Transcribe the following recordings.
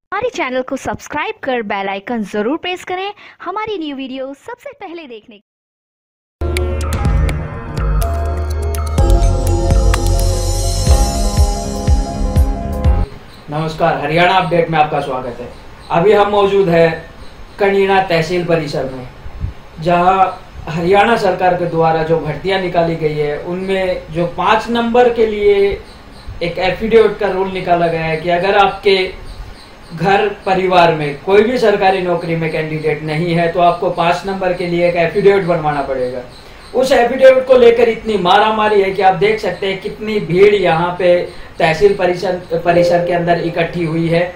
हमारे चैनल को सब्सक्राइब कर बेल आइकन जरूर प्रेस करें हमारी न्यू वीडियो सबसे पहले देखने। नमस्कार, हरियाणा अपडेट में आपका स्वागत है। अभी हम मौजूद है कनीना तहसील परिसर में, जहां हरियाणा सरकार के द्वारा जो भर्तियां निकाली गई है उनमें जो 5 नंबर के लिए एक एफिडेविट का रूल निकाला गया है कि अगर आपके घर परिवार में कोई भी सरकारी नौकरी में कैंडिडेट नहीं है तो आपको 5 नंबर के लिए एक एफिडेविट बनवाना पड़ेगा। उस एफिडेविट को लेकर इतनी मारामारी है कि आप देख सकते हैं कितनी भीड़ यहाँ पे तहसील परिसर के अंदर इकट्ठी हुई है।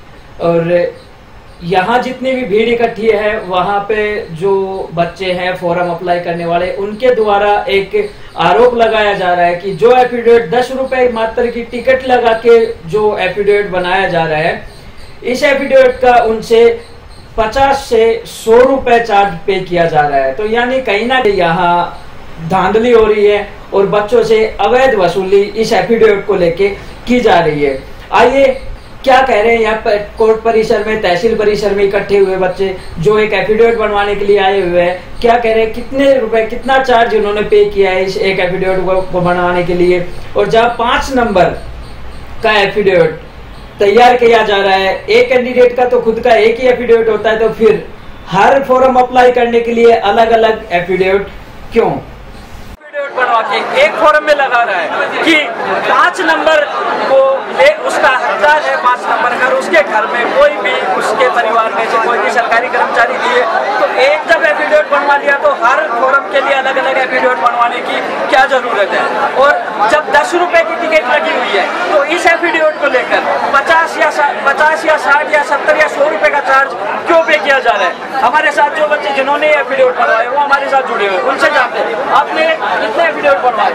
और यहाँ जितनी भी भीड़ इकट्ठी है वहाँ पे जो बच्चे हैं फॉर्म अप्लाई करने वाले, उनके द्वारा एक आरोप लगाया जा रहा है कि जो एफिडेविट 10 रुपए मात्र की टिकट लगा के जो एफिडेविट बनाया जा रहा है, इस एफिडेविट का उनसे 50 से 100 रुपए चार्ज पे किया जा रहा है। तो यानी कहीं ना कहीं यहाँ धांधली हो रही है और बच्चों से अवैध वसूली इस एफिडेविट को लेके की जा रही है। आइए क्या कह रहे हैं यहाँ पर कोर्ट परिसर में, तहसील परिसर में इकट्ठे हुए बच्चे जो एक एफिडेविट बनवाने के लिए आए हुए हैं, क्या कह रहे हैं, कितने रुपए, कितना चार्ज उन्होंने पे किया है इस एक एफिडेविट को बनवाने के लिए। और जहाँ 5 नंबर का एफिडेविट तैयार किया जा रहा है, एक कैंडिडेट का तो खुद का एक ही एफिडेविट होता है, तो फिर हर फॉर्म अप्लाई करने के लिए अलग अलग एफिडेविट क्यों? एफिडेविट बनवा के एक फॉर्म में लगा रहा है कि 5 नंबर को ले, उसका हकदार है 5 नंबर। अगर उसके घर में कोई भी उसके परिवार में से कोई भी सरकारी कर्मचारी दिए तो एक जब एफिडेविट बनवा लिया तो हर फॉर्म के लिए अलग अलग एफिडेविट बनवाने की क्या जरूरत है। और जब 10 रुपए की टिकट लगी हुई है तो इस एफिडेविट को लेकर 50 या 60 या 70 या 100 रुपए का चार्ज क्यों पे किया जा रहा है। हमारे साथ जो बच्चे जिन्होंने एफिडेविट बनवाए वो हमारे साथ जुड़े हुए, उनसे जानते हैं आपने कितने एफिडेविट बनवाए?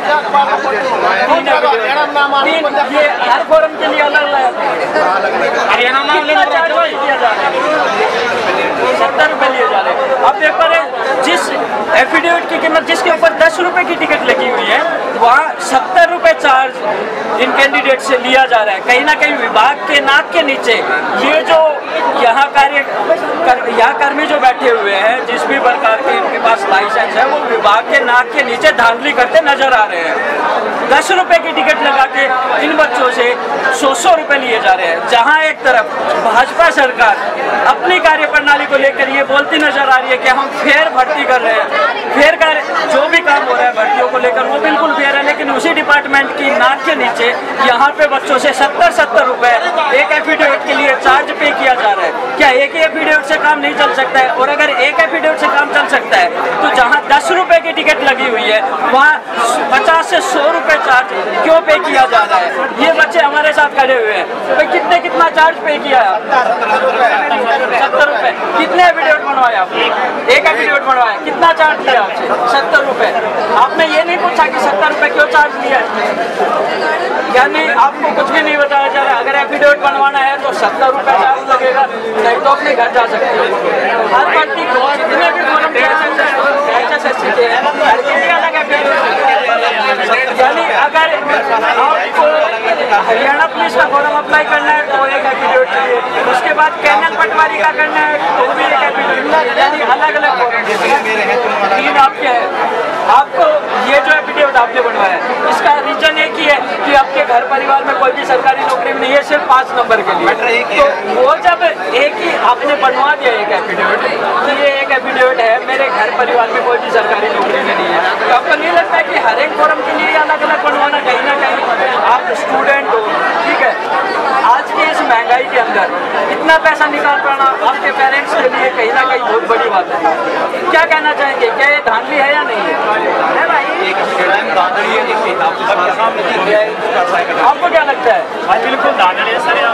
3। ये हर फॉर्म के लिए अलग अलग हरियाणा में कितना चार्ज किया जा रहा है? 70 रुपए लिए जा रहे हैं। अब पेपर है जिस एफिडेविट की कीमत जिसके ऊपर 10 रुपए की टिकट लगी हुई है वहाँ 70 रुपए चार्ज इन कैंडिडेट से लिया जा रहा है। कहीं ना कहीं विभाग के नाक के नीचे ये जो यहाँ यहाँ कर्मी जो बैठे हुए हैं, जिस भी प्रकार के इनके पास लाइसेंस है, वो विभाग के नाक के नीचे धांधली करते नजर आ रहे हैं। 10 रुपए की टिकट लगा के इन बच्चों से 100 रुपए लिए जा रहे हैं। जहाँ एक तरफ भाजपा सरकार अपनी कार्य प्रणाली को लेकर ये बोलती नजर आ रही है कि हम फेयर भर्ती कर रहे हैं, फेयर कार्य जो भी काम हो रहा है भर्तियों को लेकर वो बिल्कुल फेयर है, लेकिन उसी डिपार्टमेंट की नाक के नीचे यहाँ पे बच्चों से 70 रुपए एक एफिडेविट के लिए चार्ज पे किया जा रहा है। क्या एक ही एफिडेविट से काम नहीं चल सकता है? और अगर एक एफिडेविट से काम चल सकता है तो जहाँ 10 रुपए की टिकट लगी हुई है वहाँ 50 से 100 रुपए चार्ज क्यों पे किया जा रहा है? ये बच्चे हमारे साथ खड़े हुए हैं। तो कितना चार्ज पे किया है? 70 रुपए। कितने एफिडेविट बनवाए आप? एक एफिडेविट बनवाया, कितना चार्ज लिया आपसे? 70 रुपए। आपने ये नहीं पूछा कि 70 रुपए क्यों चार्ज लिया है? यानी आपको कुछ भी नहीं बताया जा रहा है। अगर एफिडेविट बनवाना है तो 70 रुपए चार्ज लगेगा, नहीं तो अपने घर जा सकते हैं। हर पार्टी को जितने भी फॉर्म HSSC के हैं हर के लिए अलग एफिडेविट। यानी अगर आपको हरियाणा पुलिस का फॉर्म अप्लाई करना है तो एक एफिडेविट चाहिए, उसके बाद कैनल पटवारी का करना है तो भी एक एफिडेविट, यानी अलग अलग फॉर्म 3 आपके हैं। आपको ये जो एफिडेविट आपने बनवाया है इसका रीजन एक ही है कि आपके घर परिवार में कोई भी सरकारी नौकरी में नहीं है, सिर्फ 5 नंबर के लिए। तो वो जब एक ही आपने बनवा दिया एक एफिडेविट कि ये एक एफिडेविट है मेरे घर परिवार में कोई भी सरकारी नौकरी में नहीं है, तो आपको नहीं लगता है कि हर एक फॉर्म के लिए अलग अलग बनवाना कहीं ना कहीं आप स्टूडेंट हो, ठीक है, आज की इस महंगाई के अंदर इतना पैसा निकाल पाना आपके पेरेंट्स के लिए कहीं ना कहीं बहुत बड़ी बात है। क्या कहना चाहेंगे, क्या ये धांधली है या नहीं है? आपको क्या लगता है? बिल्कुल धांधली है सर।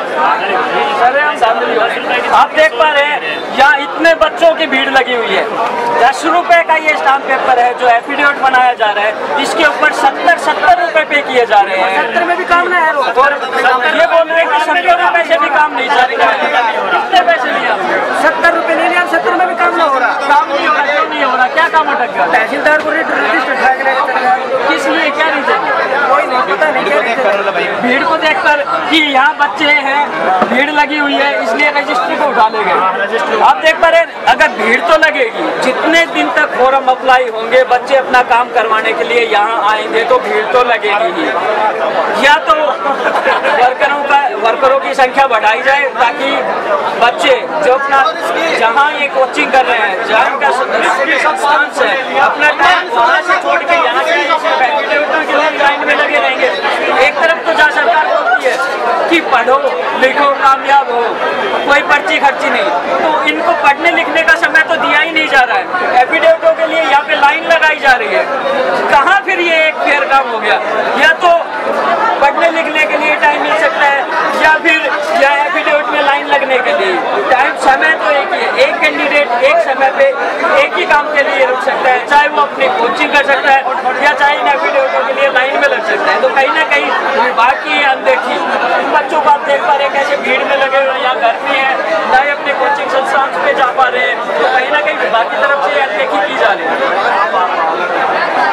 आप देख पा रहे हैं यहाँ इतने बच्चों की भीड़ लगी हुई है। 10 रुपए का ये स्टाम्प पेपर है जो एफिडेविट बनाया जा रहा है, इसके ऊपर 70 रुपए पे किए जा रहे हैं। 70 में भी काम नहीं है और ये बोल रहे हैं कि 70 रुपए से भी काम नहीं चल रहा है। कितने पैसे लिए आपने? 70 रुपए ले लिया, 70 में भी काम नहीं हो रहा। काम नहीं हो रहा, क्यों नहीं हो रहा? क्या काम अटक गया? तहसीलदार को रजिस्टर किस लिए, क्या रीजन? कोई नहीं, पता नहीं क्या भीड़ को देखकर कि यहाँ बच्चे हैं, भीड़ लगी हुई है, इसलिए रजिस्ट्री को उठा ले गए। आप देख पा रहे हैं, अगर भीड़ तो लगेगी, जितने दिन तक फॉर्म अप्लाई होंगे, बच्चे अपना काम करवाने के लिए यहाँ आएंगे तो भीड़ तो लगेगी ही। या तो वर्करों की संख्या बढ़ाई जाए ताकि बच्चे जो अपना जहाँ ये कोचिंग कर रहे हैं, जहाँ इनका संस्थान से अपना टाइम वहाँ से छोड़ के यहाँ के लिए लाइन में लगे रहेंगे। एक तरफ तो जहाँ सरकार बोलती है कि पढ़ो लिखो कामयाब हो, कोई पर्ची खर्ची नहीं, तो इनको पढ़ने लिखने का समय तो दिया ही नहीं जा रहा है। एफिडेविटों के लिए यहाँ पे लाइन लगाई जा रही है। कहाँ फिर ये एक फेयर काम हो गया? या तो पढ़ने लिखने के लिए टाइम मिल सकता है या फिर या एफिडेविट में लाइन लगने के लिए टाइम, समय तो एक ही है। एक कैंडिडेट एक समय पे एक ही काम के लिए रुक सकता है, चाहे वो अपनी कोचिंग कर सकता है या चाहे इन एफिडेविटों के लिए लाइन में लग सकता है। तो कहीं ना कहीं विभाग की अनदेखी, बच्चों को आप देख पा रहे हैं कैसे भीड़ में लगे हुए, यहाँ घर में है, ना ही अपने कोचिंग संस्थान पे जा पा रहे हैं। तो कहीं ना कहीं विभाग की तरफ से अनदेखी की जा रही है।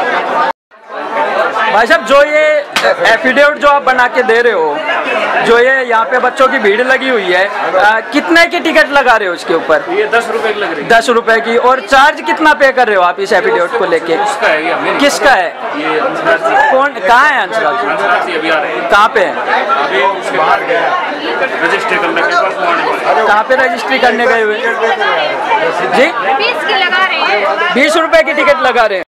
भाई साहब, जो ये एफिडेविट जो आप बना के दे रहे हो, जो ये यहाँ पे बच्चों की भीड़ लगी हुई है, कितने की टिकट लगा रहे हो इसके ऊपर? ये 10 रुपए की लग रही है। 10 रुपए की। और चार्ज कितना पे कर रहे हो आप इस एफिडेविट को लेके? किसका है ये? किसका है? ये कौन, कहाँ है अंशराज जी? अभी आ रहे हैं। कहाँ पे है? अभी उसके बाहर गए रजिस्ट्री करने के बाद। कहाँ पे रजिस्ट्री करने गए हुए जी? 20 की लगा रहे हैं। 20 रुपए की टिकट लगा रहे हैं।